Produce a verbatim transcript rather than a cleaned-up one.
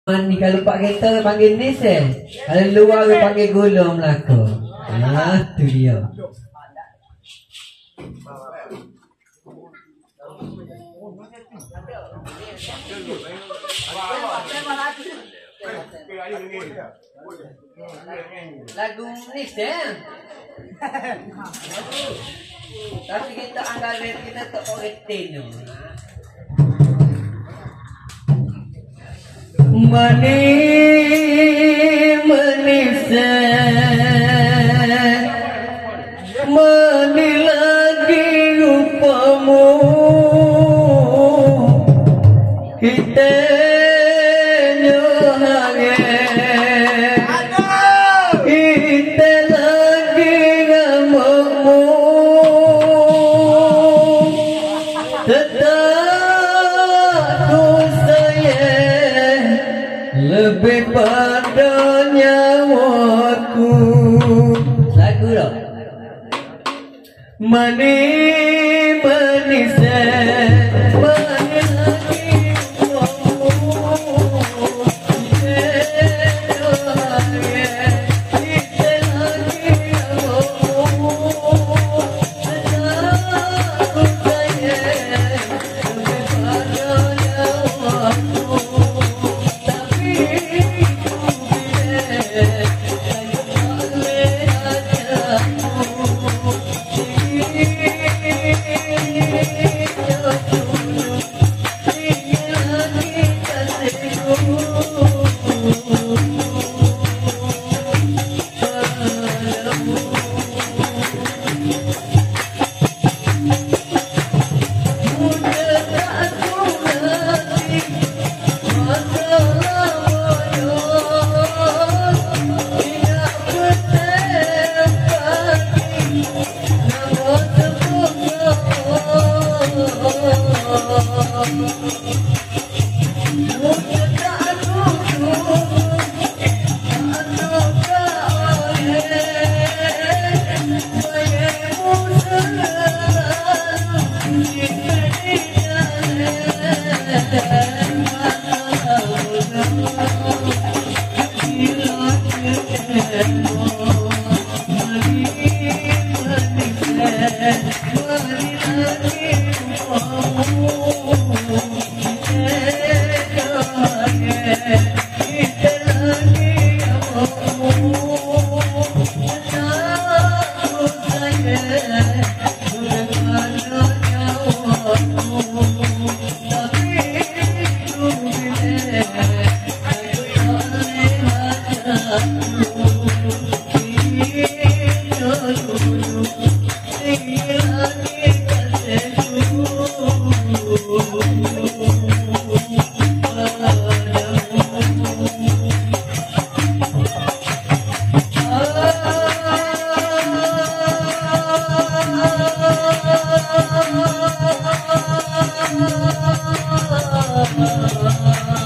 Ni kalau pak kereta panggil nis eh. Kalau luar dia panggil gulung melaka. Ah, tu dia. Lagu nis eh. Tapi kita anggaran kita tak retain. Manis manis manis lagi rupamu kita nyohage kita lagi ngamu lebih pada nyawaku. Lagu dah. Manis manis manis lagi Oh,